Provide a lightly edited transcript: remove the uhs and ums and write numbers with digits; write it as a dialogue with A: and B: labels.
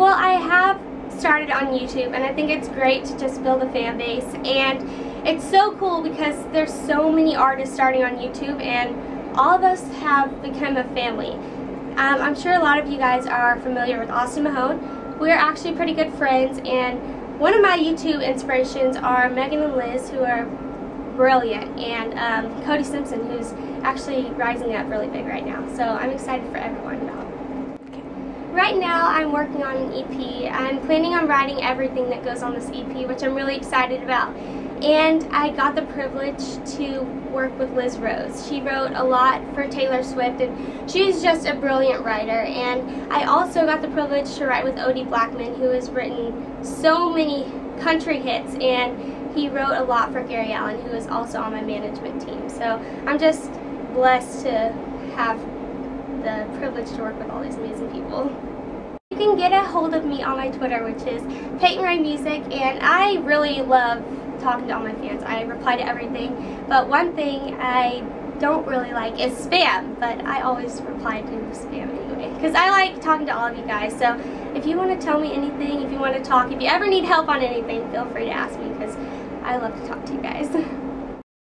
A: Well, I have started on YouTube, and I think it's great to just build a fan base, and it's so cool because there's so many artists starting on YouTube, and all of us have become a family. I'm sure a lot of you guys are familiar with Austin Mahone. We're actually pretty good friends, and one of my YouTube inspirations are Megan and Liz, who are brilliant, and Cody Simpson, who's actually rising up really big right now. So I'm excited for everyone about it. Right now I'm working on an EP. I'm planning on writing everything that goes on this EP, which I'm really excited about. And I got the privilege to work with Liz Rose. She wrote a lot for Taylor Swift, and she's just a brilliant writer. And I also got the privilege to write with Odie Blackman, who has written so many country hits, and he wrote a lot for Gary Allan, who is also on my management team. So I'm just blessed to have the privilege to work with all these amazing people. You can get a hold of me on my Twitter, which is Peyton Ray Music, and I really love talking to all my fans. I reply to everything, but one thing I don't really like is spam, but I always reply to spam anyway, because I like talking to all of you guys. So if you want to tell me anything, if you want to talk, if you ever need help on anything, feel free to ask me, because I love to talk to you guys.